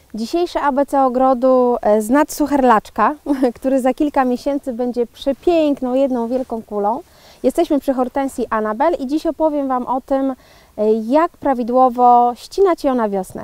Dzisiejsze ABC ogrodu z nadsucherlaczka, który za kilka miesięcy będzie przepiękną, jedną wielką kulą. Jesteśmy przy hortensji Annabelle i dziś opowiem Wam o tym, jak prawidłowo ścinać ją na wiosnę.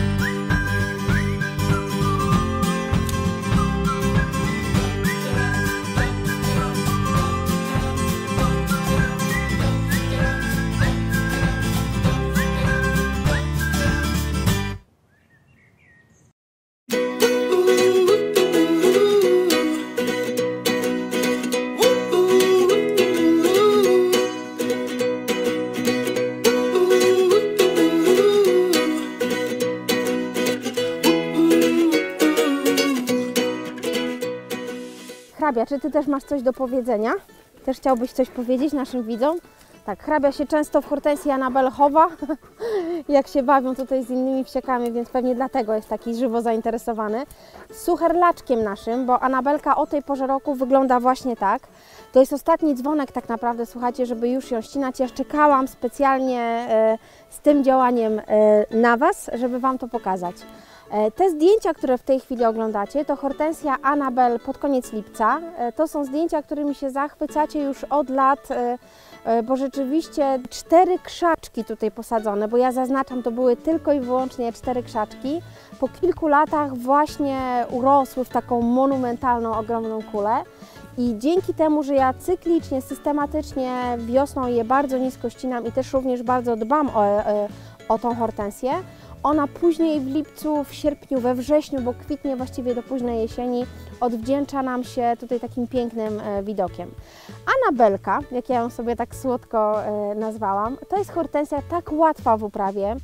Hrabia, czy Ty też masz coś do powiedzenia? Też chciałbyś coś powiedzieć naszym widzom? Tak, hrabia się często w hortensji Annabelle chowa, jak się bawią tutaj z innymi wsiekami, więc pewnie dlatego jest taki żywo zainteresowany. Z sucherlaczkiem naszym, bo Annabelka o tej porze roku wygląda właśnie tak. To jest ostatni dzwonek tak naprawdę, słuchajcie, żeby już ją ścinać. Ja czekałam specjalnie z tym działaniem na Was, żeby Wam to pokazać. Te zdjęcia, które w tej chwili oglądacie, to hortensja Annabelle pod koniec lipca. To są zdjęcia, którymi się zachwycacie już od lat, bo rzeczywiście 4 krzaczki tutaj posadzone, bo ja zaznaczam, to były tylko i wyłącznie 4 krzaczki. Po kilku latach właśnie urosły w taką monumentalną, ogromną kulę. I dzięki temu, że ja cyklicznie, systematycznie wiosną je bardzo nisko ścinam i też również bardzo dbam o tą hortensję, ona później w lipcu, w sierpniu, we wrześniu, bo kwitnie właściwie do późnej jesieni, odwdzięcza nam się tutaj takim pięknym widokiem. Annabelka, jak ja ją sobie tak słodko nazwałam, to jest hortensja tak łatwa w uprawie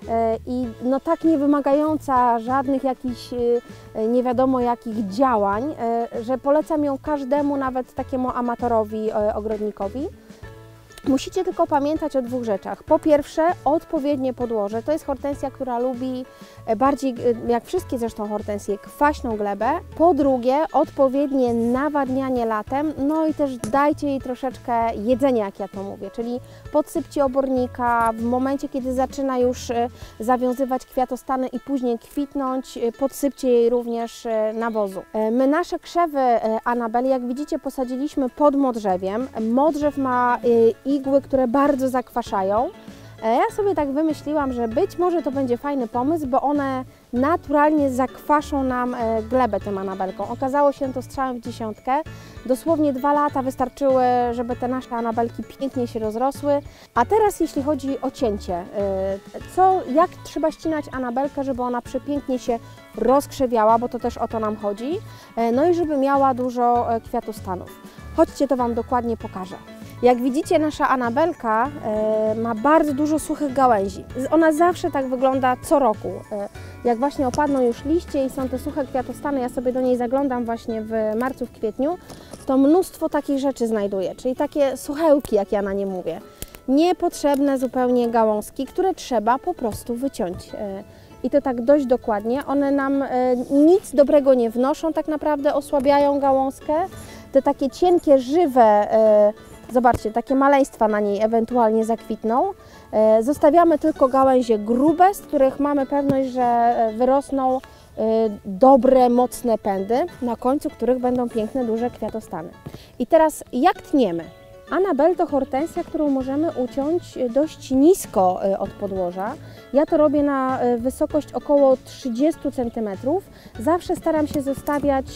i no tak nie wymagająca żadnych jakichś nie wiadomo jakich działań, że polecam ją każdemu, nawet takiemu amatorowi, ogrodnikowi. Musicie tylko pamiętać o 2 rzeczach. Po pierwsze, odpowiednie podłoże. To jest hortensja, która lubi bardziej, jak wszystkie zresztą hortensje, kwaśną glebę. Po drugie, odpowiednie nawadnianie latem. No i też dajcie jej troszeczkę jedzenia, jak ja to mówię, czyli podsypcie obornika. W momencie, kiedy zaczyna już zawiązywać kwiatostany i później kwitnąć, podsypcie jej również nawozu. My nasze krzewy Annabelle, jak widzicie, posadziliśmy pod modrzewiem. Modrzew ma igły, które bardzo zakwaszają. Ja sobie tak wymyśliłam, że być może to będzie fajny pomysł, bo one naturalnie zakwaszą nam glebę tym Annabelką. Okazało się to strzałem w dziesiątkę. Dosłownie 2 lata wystarczyły, żeby te nasze Annabelki pięknie się rozrosły. A teraz jeśli chodzi o cięcie, jak trzeba ścinać Annabelkę, żeby ona przepięknie się rozkrzewiała, bo to też o to nam chodzi. No i żeby miała dużo kwiatostanów. Chodźcie, to Wam dokładnie pokażę. Jak widzicie, nasza Annabelka ma bardzo dużo suchych gałęzi. Ona zawsze tak wygląda co roku. Jak właśnie opadną już liście i są te suche kwiatostany, ja sobie do niej zaglądam właśnie w marcu, w kwietniu, to mnóstwo takich rzeczy znajduję, czyli takie suchełki, jak ja na nie mówię. Niepotrzebne zupełnie gałązki, które trzeba po prostu wyciąć. I to tak dość dokładnie. One nam nic dobrego nie wnoszą, tak naprawdę osłabiają gałązkę. Te takie cienkie, żywe, zobaczcie, takie maleństwa na niej ewentualnie zakwitną. Zostawiamy tylko gałęzie grube, z których mamy pewność, że wyrosną dobre, mocne pędy, na końcu których będą piękne, duże kwiatostany. I teraz jak tniemy? Annabelle to hortensja, którą możemy uciąć dość nisko od podłoża. Ja to robię na wysokość około 30 cm. Zawsze staram się zostawiać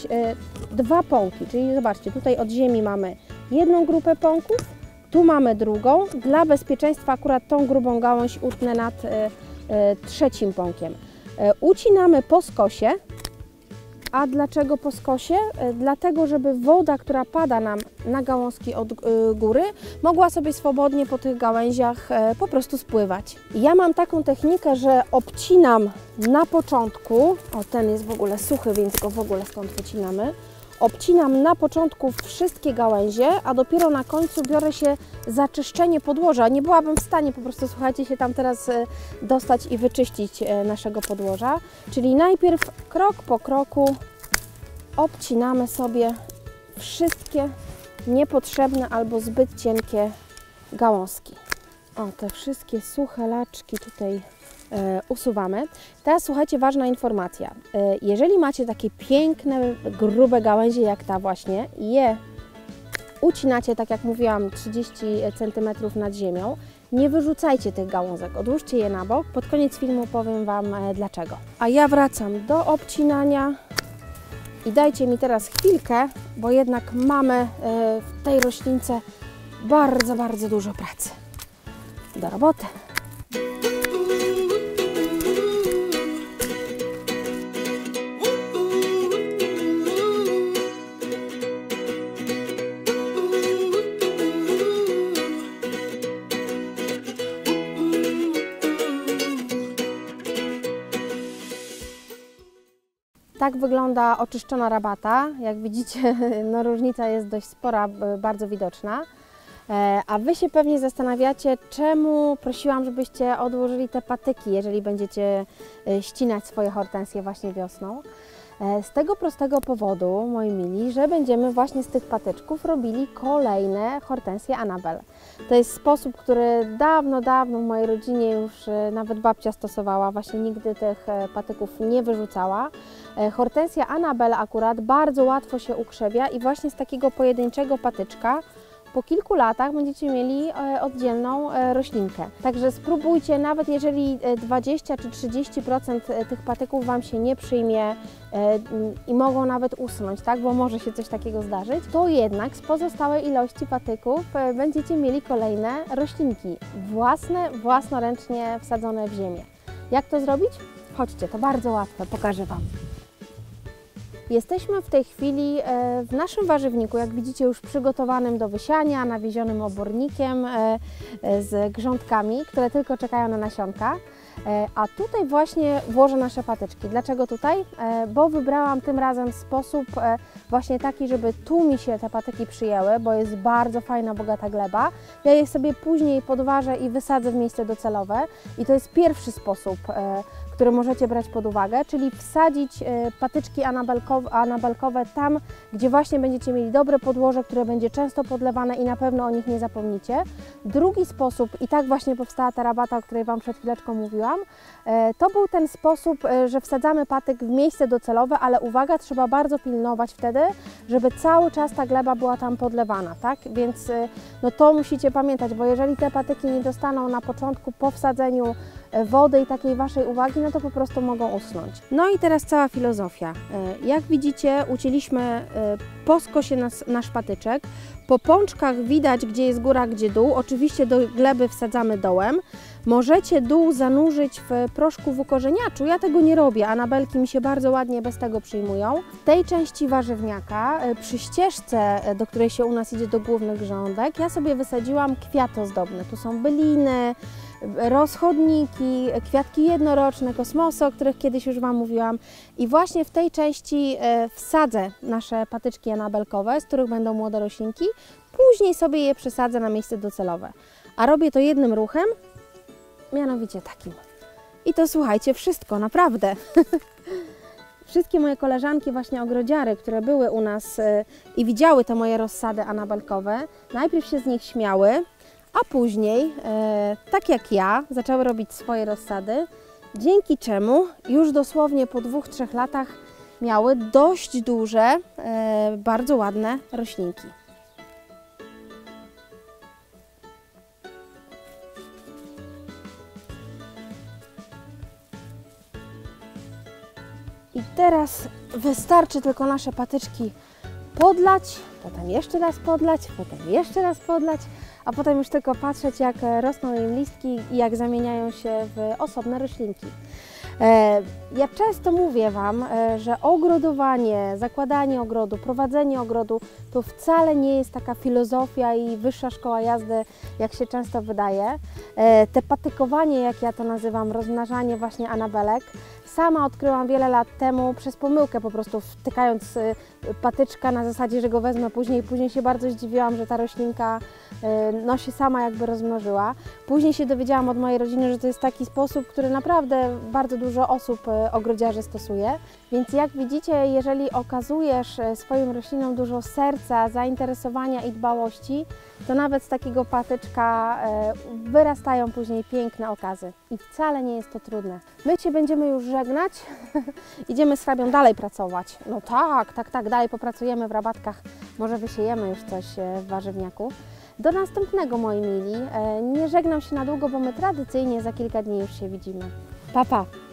2 pąki, czyli zobaczcie, tutaj od ziemi mamy jedną grupę pąków, tu mamy drugą. Dla bezpieczeństwa akurat tą grubą gałąź utnę nad 3. pąkiem. Ucinamy po skosie. A dlaczego po skosie? Dlatego, żeby woda, która pada nam na gałązki od góry, mogła sobie swobodnie po tych gałęziach po prostu spływać. Ja mam taką technikę, że obcinam na początku, o ten jest w ogóle suchy, więc go w ogóle stąd wycinamy. Obcinam na początku wszystkie gałęzie, a dopiero na końcu biorę się za czyszczenie podłoża. Nie byłabym w stanie po prostu, słuchajcie, się tam teraz dostać i wyczyścić naszego podłoża. Czyli najpierw krok po kroku obcinamy sobie wszystkie niepotrzebne albo zbyt cienkie gałązki. O, te wszystkie suche laczki tutaj usuwamy. Teraz słuchajcie, ważna informacja. Jeżeli macie takie piękne, grube gałęzie jak ta właśnie, je ucinacie, tak jak mówiłam, 30 cm nad ziemią, nie wyrzucajcie tych gałązek, odłóżcie je na bok. Pod koniec filmu powiem Wam dlaczego. A ja wracam do obcinania i dajcie mi teraz chwilkę, bo jednak mamy w tej roślince bardzo, bardzo dużo pracy. Do roboty! Tak wygląda oczyszczona rabata. Jak widzicie, no różnica jest dość spora, bardzo widoczna. A Wy się pewnie zastanawiacie, czemu prosiłam, żebyście odłożyli te patyki, jeżeli będziecie ścinać swoje hortensje właśnie wiosną. Z tego prostego powodu, moi mili, że będziemy właśnie z tych patyczków robili kolejne hortensje Annabelle. To jest sposób, który dawno, dawno w mojej rodzinie już nawet babcia stosowała, właśnie nigdy tych patyków nie wyrzucała. Hortensja Annabelle akurat bardzo łatwo się ukrzewia i właśnie z takiego pojedynczego patyczka po kilku latach będziecie mieli oddzielną roślinkę. Także spróbujcie, nawet jeżeli 20 czy 30% tych patyków Wam się nie przyjmie i mogą nawet usunąć, tak? Bo może się coś takiego zdarzyć, to jednak z pozostałej ilości patyków będziecie mieli kolejne roślinki własnoręcznie wsadzone w ziemię. Jak to zrobić? Chodźcie, to bardzo łatwe, pokażę Wam. Jesteśmy w tej chwili w naszym warzywniku, jak widzicie, już przygotowanym do wysiania, nawiezionym obornikiem z grządkami, które tylko czekają na nasionka. A tutaj właśnie włożę nasze patyczki. Dlaczego tutaj? Bo wybrałam tym razem sposób właśnie taki, żeby tu mi się te patyki przyjęły, bo jest bardzo fajna, bogata gleba. Ja je sobie później podważę i wysadzę w miejsce docelowe i to jest pierwszy sposób, które możecie brać pod uwagę, czyli wsadzić patyczki anabelkowe tam, gdzie właśnie będziecie mieli dobre podłoże, które będzie często podlewane i na pewno o nich nie zapomnicie. Drugi sposób, i tak właśnie powstała ta rabata, o której Wam przed chwileczką mówiłam, to był ten sposób, że wsadzamy patyk w miejsce docelowe, ale uwaga, trzeba bardzo pilnować wtedy, żeby cały czas ta gleba była tam podlewana, tak? Więc no to musicie pamiętać, bo jeżeli te patyki nie dostaną na początku po wsadzeniu wody i takiej Waszej uwagi, no to po prostu mogą usnąć. No i teraz cała filozofia. Jak widzicie, ucięliśmy po skosie nasz patyczek. Po pączkach widać, gdzie jest góra, gdzie dół. Oczywiście do gleby wsadzamy dołem. Możecie dół zanurzyć w proszku w ukorzeniaczu. Ja tego nie robię, anabelki mi się bardzo ładnie bez tego przyjmują. W tej części warzywniaka, przy ścieżce, do której się u nas idzie do głównych grządek, ja sobie wysadziłam kwiaty ozdobne. Tu są byliny, rozchodniki, kwiatki jednoroczne, kosmosy, o których kiedyś już Wam mówiłam. I właśnie w tej części wsadzę nasze patyczki anabelkowe, z których będą młode roślinki. Później sobie je przesadzę na miejsce docelowe. A robię to jednym ruchem, mianowicie takim. I to słuchajcie, wszystko, naprawdę. Wszystkie moje koleżanki, właśnie ogrodziary, które były u nas i widziały te moje rozsady anabelkowe, najpierw się z nich śmiały, a później, tak jak ja, zaczęły robić swoje rozsady, dzięki czemu już dosłownie po 2-3 latach miały dość duże, bardzo ładne roślinki. I teraz wystarczy tylko nasze patyczki podlać, potem jeszcze raz podlać, potem jeszcze raz podlać, a potem już tylko patrzeć, jak rosną im listki i jak zamieniają się w osobne roślinki. Ja często mówię Wam, że ogrodowanie, zakładanie ogrodu, prowadzenie ogrodu to wcale nie jest taka filozofia i wyższa szkoła jazdy, jak się często wydaje. Te patykowanie, jak ja to nazywam, rozmnażanie właśnie anabelek, Sama odkryłam wiele lat temu przez pomyłkę, po prostu wtykając patyczka na zasadzie, że go wezmę później. Później się bardzo zdziwiłam, że ta roślinka no, się sama jakby rozmnożyła. Później się dowiedziałam od mojej rodziny, że to jest taki sposób, który naprawdę bardzo dużo osób ogrodziarzy stosuje. Więc jak widzicie, jeżeli okazujesz swoim roślinom dużo serca, zainteresowania i dbałości, to nawet z takiego patyczka wyrastają później piękne okazy. I wcale nie jest to trudne. My się będziemy już żegnać. Idziemy z hrabią dalej pracować. No tak, dalej popracujemy w rabatkach. Może wysiejemy już coś w warzywniaku. Do następnego, moi mili. Nie żegnam się na długo, bo my tradycyjnie za kilka dni już się widzimy. Pa, pa!